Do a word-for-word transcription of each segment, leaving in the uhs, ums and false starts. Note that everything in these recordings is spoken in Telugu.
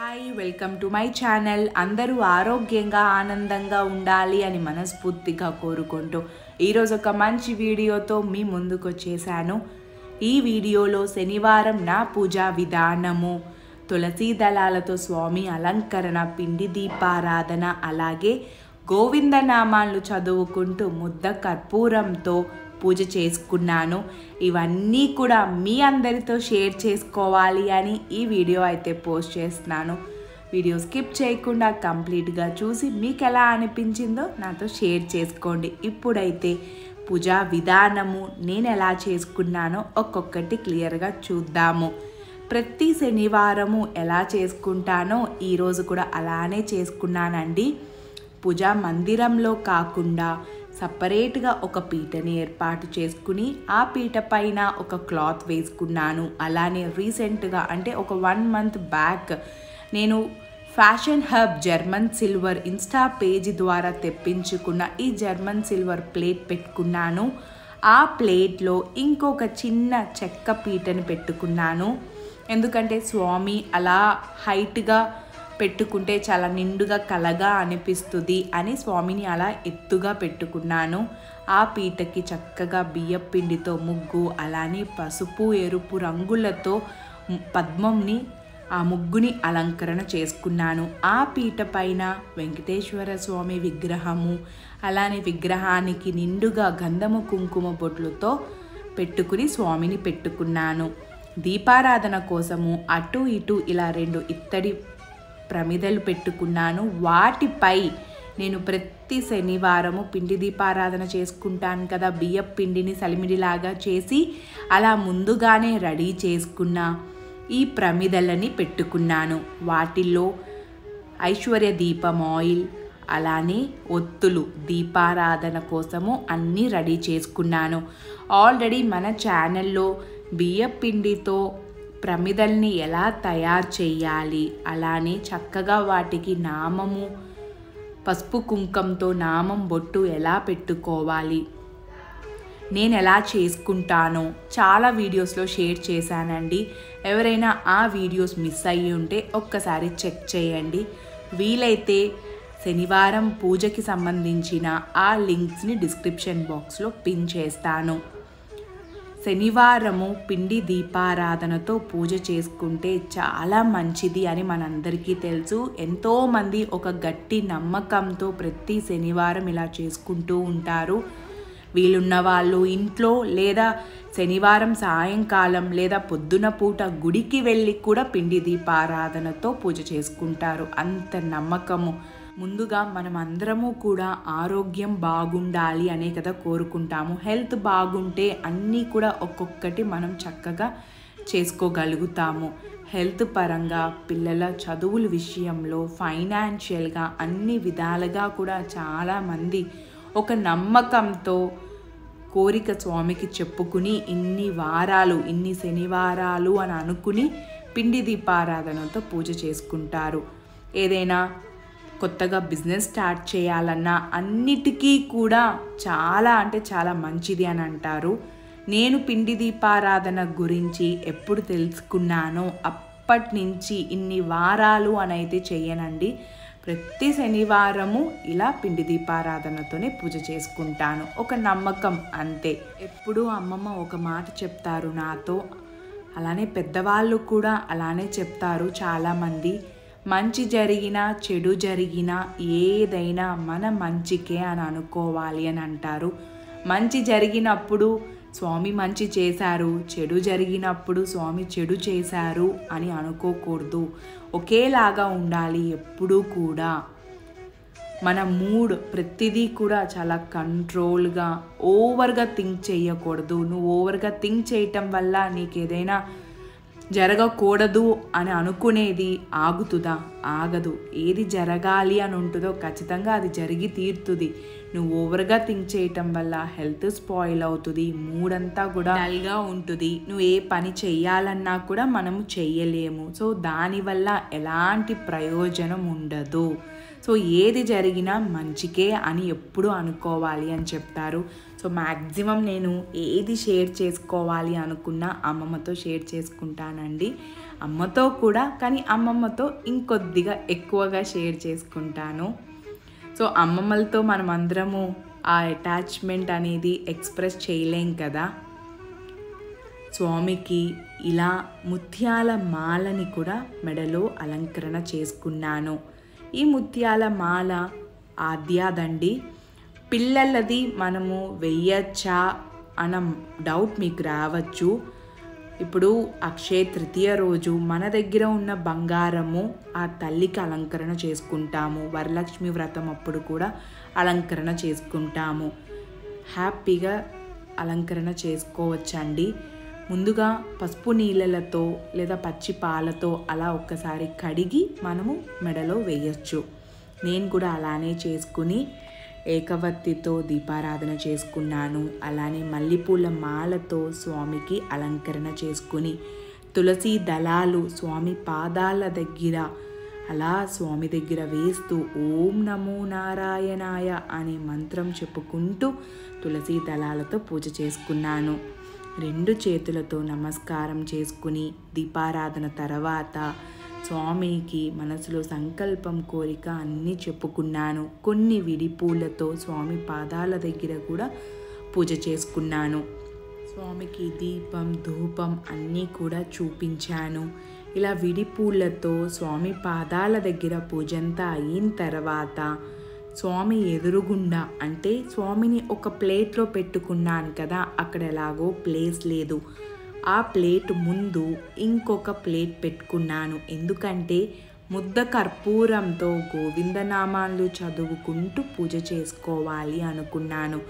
Hi welcome to my channel. అందరూ ఆరోగ్యంగా ఆనందంగా ఉండాలి అని మనస్ఫూర్తిగా కోరుకుంటూ ఈరోజు ఒక మంచి వీడియోతో మీ ముందుకు వచ్చేసాను. ఈ వీడియోలో శనివారం నా పూజా విధానము, తులసి దళాలతో స్వామి అలంకరణ, పిండి దీపారాధన, అలాగే గోవిందనామాలు చదువుకుంటూ ముద్ద కర్పూరంతో పూజ చేసుకున్నాను. ఇవన్నీ కూడా మీ అందరితో షేర్ చేసుకోవాలి అని ఈ వీడియో అయితే పోస్ట్ చేస్తున్నాను. వీడియో స్కిప్ చేయకుండా కంప్లీట్గా చూసి మీకు ఎలా అనిపించిందో నాతో షేర్ చేసుకోండి. ఇప్పుడైతే పూజా విధానము నేను ఎలా చేసుకున్నానో ఒక్కొక్కటి క్లియర్గా చూద్దాము. ప్రతి శనివారము ఎలా చేసుకుంటానో ఈరోజు కూడా అలానే చేసుకున్నానండి. పూజా మందిరంలో కాకుండా సపరేట్గా ఒక పీటని ఏర్పాటు చేసుకుని ఆ పీట పైన ఒక క్లాత్ వేసుకున్నాను. అలానే రీసెంట్గా అంటే ఒక వన్ మంత్ బ్యాక్ నేను fashion hub German silver insta page ద్వారా తెప్పించుకున్న ఈ జర్మన్ సిల్వర్ ప్లేట్ పెట్టుకున్నాను. ఆ ప్లేట్లో ఇంకొక చిన్న చెక్క పీటని పెట్టుకున్నాను. ఎందుకంటే స్వామి అలా హైట్గా పెట్టుకుంటే చాలా నిండుగా కలగా అనిపిస్తుంది అని స్వామిని అలా ఎత్తుగా పెట్టుకున్నాను. ఆ పీటకి చక్కగా బియ్యం పిండితో ముగ్గు, అలానే పసుపు ఎరుపు రంగులతో పద్మంని ఆ ముగ్గుని అలంకరణ చేసుకున్నాను. ఆ పీట పైన వెంకటేశ్వర స్వామి విగ్రహము, అలానే విగ్రహానికి నిండుగా గంధము కుంకుమ బొట్లతో పెట్టుకుని స్వామిని పెట్టుకున్నాను. దీపారాధన కోసము అటు ఇటు ఇలా రెండు ఇత్తడి ప్రమిదలు పెట్టుకున్నాను. వాటిపై నేను ప్రతి శనివారము పిండి దీపారాధన చేసుకుంటాను కదా, బియ్యం పిండిని సలిమిడిలాగా చేసి అలా ముందుగానే రెడీ చేసుకున్న ఈ ప్రమిదలని పెట్టుకున్నాను. వాటిల్లో ఐశ్వర్య దీపం ఆయిల్, అలానే ఒత్తులు దీపారాధన కోసము అన్నీ రెడీ చేసుకున్నాను. ఆల్రెడీ మన ఛానల్లో బియ్యం పిండితో ప్రమిదల్ని ఎలా తయారు చేయాలి, అలానే చక్కగా వాటికి నామము పసుపు కుంకంతో నామం బొట్టు ఎలా పెట్టుకోవాలి, నేను ఎలా చేసుకుంటానో చాలా వీడియోస్లో షేర్ చేశానండి. ఎవరైనా ఆ వీడియోస్ మిస్ అయ్యి ఉంటే ఒక్కసారి చెక్ చేయండి. వీలైతే శనివారం పూజకి సంబంధించిన ఆ లింక్స్ని డిస్క్రిప్షన్ బాక్స్లో పిన్ చేస్తాను. శనివారము పిండి దీపారాధనతో పూజ చేసుకుంటే చాలా మంచిది అని మనందరికీ తెలుసు. ఎంతోమంది ఒక గట్టి నమ్మకంతో ప్రతి శనివారం ఇలా చేసుకుంటూ ఉంటారు. వీలున్న వాళ్ళు ఇంట్లో లేదా శనివారం సాయంకాలం లేదా పొద్దున పూట గుడికి వెళ్ళి కూడా పిండి దీపారాధనతో పూజ చేసుకుంటారు. అంత నమ్మకము. ముందుగా మనం అందరము కూడా ఆరోగ్యం బాగుండాలి అనే కదా కోరుకుంటాము. హెల్త్ బాగుంటే అన్నీ కూడా ఒక్కొక్కటి మనం చక్కగా చేసుకోగలుగుతాము. హెల్త్ పరంగా, పిల్లల చదువుల విషయంలో, ఫైనాన్షియల్గా అన్ని విధాలుగా కూడా చాలామంది ఒక నమ్మకంతో కోరిక స్వామికి చెప్పుకుని ఇన్ని వారాలు ఇన్ని శనివారాలు అని అనుకుని పిండి దీపారాధనతో పూజ చేసుకుంటారు. ఏదైనా కొత్తగా బిజినెస్ స్టార్ట్ చేయాలన్నా అన్నిటికీ కూడా చాలా అంటే చాలా మంచిది అని అంటారు. నేను పిండి దీపారాధన గురించి ఎప్పుడు తెలుసుకున్నానో అప్పటి నుంచి ఇన్ని వారాలు అని అయితే చెయ్యనండి. ప్రతి శనివారము ఇలా పిండి దీపారాధనతోనే పూజ చేసుకుంటాను. ఒక నమ్మకం అంతే. ఎప్పుడు అమ్మమ్మ ఒక మాట చెప్తారు నాతో, అలానే పెద్దవాళ్ళు కూడా అలానే చెప్తారు చాలామంది. మంచి జరిగినా చెడు జరిగినా ఏదైనా మన మంచికే అని అనుకోవాలి అని అంటారు. మంచి జరిగినప్పుడు స్వామి మంచి చేశారు, చెడు జరిగినప్పుడు స్వామి చెడు చేశారు అని అనుకోకూడదు. ఒకేలాగా ఉండాలి ఎప్పుడూ కూడా. మన మూడ్ ప్రతిదీ కూడా చాలా కంట్రోల్గా, ఓవర్గా థింక్ చేయకూడదు. నువ్వు ఓవర్గా థింక్ చేయటం వల్ల నీకు ఏదైనా జరగకూడదు అని అనుకునేది ఆగుతుందా? ఆగదు. ఏది జరగాలి అని ఉంటుందో ఖచ్చితంగా అది జరిగి తీరుతుంది. నువ్వు ఓవర్గా థింక్ చేయటం వల్ల హెల్త్ స్పాయిల్ అవుతుంది, మూడంతా కూడా డల్గా ఉంటుంది. నువ్వు ఏ పని చెయ్యాలన్నా కూడా మనము చెయ్యలేము. సో దానివల్ల ఎలాంటి ప్రయోజనం ఉండదు. సో ఏది జరిగినా మంచికే అని ఎప్పుడు అనుకోవాలి అని చెప్తారు. సో మ్యాక్సిమం నేను ఏది షేర్ చేసుకోవాలి అనుకున్నా అమ్మమ్మతో షేర్ చేసుకుంటానండి. అమ్మతో కూడా, కానీ అమ్మమ్మతో ఇంకొద్దిగా ఎక్కువగా షేర్ చేసుకుంటాను. సో అమ్మమ్మలతో మనం అందరము ఆ అటాచ్మెంట్ అనేది ఎక్స్ప్రెస్ చేయలేం కదా. స్వామికి ఇలా ముత్యాల మాలని కూడా మెడలో అలంకరణ చేసుకున్నాను. ఈ ముత్యాల మాల ఆద్యాదండి. పిల్లలది మనము వెయ్యచ్చా అన్న డౌట్ మీకు రావచ్చు. ఇప్పుడు అక్షయ తృతీయ రోజు మన దగ్గర ఉన్న బంగారము ఆ తల్లికి అలంకరణ చేసుకుంటాము. వరలక్ష్మి వ్రతం అప్పుడు కూడా అలంకరణ చేసుకుంటాము. హ్యాపీగా అలంకరణ చేసుకోవచ్చండి. ముందుగా పసుపు నీళ్ళతో లేదా పచ్చి పాలతో అలా ఒక్కసారి కడిగి మనము మెడలో వేయచ్చు. నేను కూడా అలానే చేసుకుని ఏకవత్తితో దీపారాధన చేసుకున్నాను. అలానే మల్లెపూల మాలతో స్వామికి అలంకరణ చేసుకుని తులసి దళాలు స్వామి పాదాల దగ్గర అలా స్వామి దగ్గర వేస్తూ ఓం నమో నారాయణాయ అనే మంత్రం చెప్పుకుంటూ తులసి దళాలతో పూజ చేసుకున్నాను. రెండు చేతులతో నమస్కారం చేసుకుని దీపారాధన తర్వాత స్వామికి మనసులో సంకల్పం కోరిక అన్నీ చెప్పుకున్నాను. కొన్ని విడి పూలతో స్వామి పాదాల దగ్గర కూడా పూజ చేసుకున్నాను. స్వామికి దీపం ధూపం అన్నీ కూడా చూపించాను. ఇలా విడి పూలతో స్వామి పాదాల దగ్గర పూజంతా అయిన తర్వాత స్వామి ఎదురుగుండా, అంటే స్వామిని ఒక ప్లేట్లో పెట్టుకున్నాను కదా, అక్కడ ఎలాగో ప్లేస్ లేదు. ఆ ప్లేట్ ముందు ఇంకొక ప్లేట్ పెట్టుకున్నాను. ఎందుకంటే ముద్ద కర్పూరంతో గోవిందనామాలు చదువుకుంటూ పూజ చేసుకోవాలి అనుకున్నాను.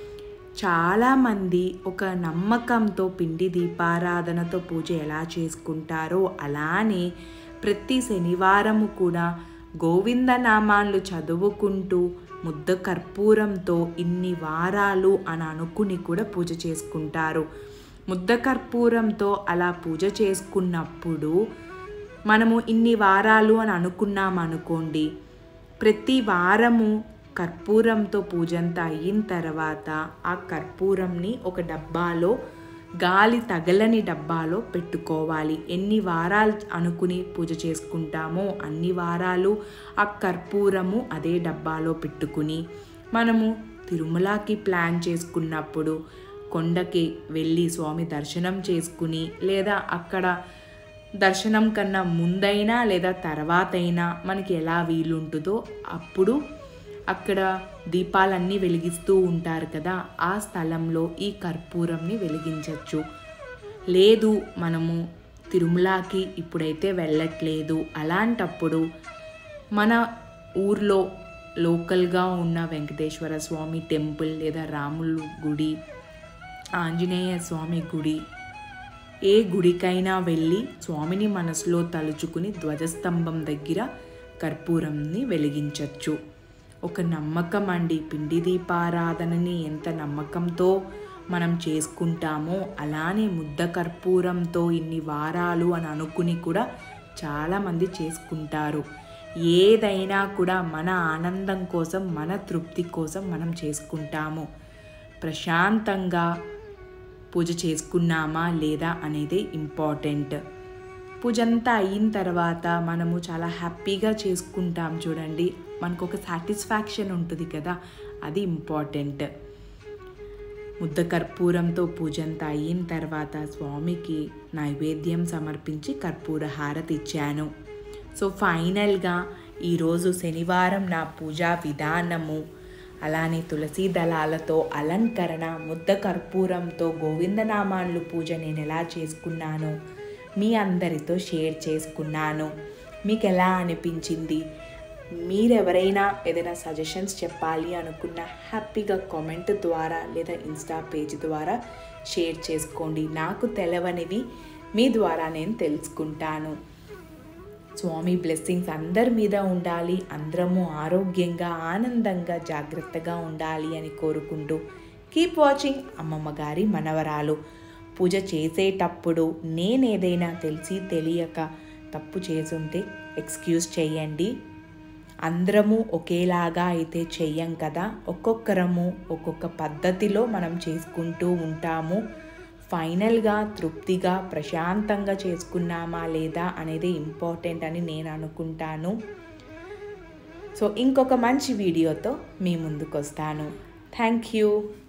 చాలామంది ఒక నమ్మకంతో పిండి దీపారాధనతో పూజ ఎలా చేసుకుంటారో అలానే ప్రతి శనివారము కూడా గోవిందనామాలు చదువుకుంటూ ముద్ద కర్పూరంతో ఇన్ని వారాలు అని అనుకుని కూడా పూజ చేసుకుంటారు. ముద్ద కర్పూరంతో అలా పూజ చేసుకున్నప్పుడు మనము ఇన్ని వారాలు అని అనుకున్నాం అనుకోండి, ప్రతి వారము కర్పూరంతో పూజంతా అయిన తర్వాత ఆ కర్పూరంని ఒక డబ్బాలో, గాలి తగలని డబ్బాలో పెట్టుకోవాలి. ఎన్ని వారాలు అనుకుని పూజ చేసుకుంటామో అన్ని వారాలు ఆ కర్పూరము అదే డబ్బాలో పెట్టుకుని మనము తిరుమలకి ప్లాన్ చేసుకున్నప్పుడు కొండకి వెళ్ళి స్వామి దర్శనం చేసుకుని, లేదా అక్కడ దర్శనం కన్నా ముందైనా లేదా తర్వాతైనా మనకి ఎలా వీలుంటుందో అప్పుడు అక్కడ దీపాలన్నీ వెలిగిస్తూ ఉంటారు కదా, ఆ స్థలంలో ఈ కర్పూరంని వెలిగించవచ్చు. లేదు మనము తిరుమలకి ఇప్పుడైతే వెళ్ళట్లేదు, అలాంటప్పుడు మన ఊర్లో లోకల్గా ఉన్న వెంకటేశ్వర స్వామి టెంపుల్ లేదా రాములు గుడి, ఆంజనేయ స్వామి గుడి, ఏ గుడికైనా వెళ్ళి స్వామిని మనసులో తలుచుకుని ధ్వజస్తంభం దగ్గర కర్పూరంని వెలిగించవచ్చు. ఒక నమ్మకం అండి. పిండి దీపారాధనని ఎంత నమ్మకంతో మనం చేసుకుంటామో అలానే ముద్ద కర్పూరంతో ఇన్ని వారాలు అని అనుకుని కూడా చాలామంది చేసుకుంటారు. ఏదైనా కూడా మన ఆనందం కోసం, మన తృప్తి కోసం మనం చేసుకుంటాము. ప్రశాంతంగా పూజ చేసుకున్నామా లేదా అనేది ఇంపార్టెంట్. పూజ అంతా అయిన తర్వాత మనము చాలా హ్యాపీగా చేసుకుంటాం చూడండి, మనకు ఒక సాటిస్ఫాక్షన్ ఉంటుంది కదా, అది ఇంపార్టెంట్. ముద్ద కర్పూరంతో పూజ అంతా అయిన తర్వాత స్వామికి నైవేద్యం సమర్పించి కర్పూర హారతి ఇచ్చాను. సో ఫైనల్గా ఈరోజు శనివారం నా పూజా విధానము, అలానే తులసి దళాలతో అలంకరణ, ముద్ద కర్పూరంతో గోవిందనామాలు పూజ నేను ఎలా చేసుకున్నానో మీ అందరితో షేర్ చేసుకున్నాను. మీకు ఎలా అనిపించింది? మీరెవరైనా ఏదైనా సజెషన్స్ చెప్పాలి అనుకున్న హ్యాపీగా కామెంట్ ద్వారా లేదా ఇన్స్టా పేజ్ ద్వారా షేర్ చేసుకోండి. నాకు తెలవనివి మీ ద్వారా నేను తెలుసుకుంటాను. స్వామి బ్లెస్సింగ్స్ అందరి మీద ఉండాలి, అందరము ఆరోగ్యంగా ఆనందంగా జాగ్రత్తగా ఉండాలి అని కోరుకుంటూ కీప్ వాచింగ్ అమ్మమ్మ గారి మనవరాలు. పూజ చేసేటప్పుడు నేనేదైనా తెలిసి తెలియక తప్పు చేసుంటే ఎక్స్క్యూజ్ చేయండి. అందరము ఒకేలాగా అయితే చెయ్యం కదా, ఒక్కొక్కరము ఒక్కొక్క పద్ధతిలో మనం చేసుకుంటూ ఉంటాము. ఫైనల్గా తృప్తిగా ప్రశాంతంగా చేసుకున్నామా లేదా అనేది ఇంపార్టెంట్ అని నేను అనుకుంటాను. సో ఇంకొక మంచి వీడియోతో మీ ముందుకు వస్తాను. Thank you.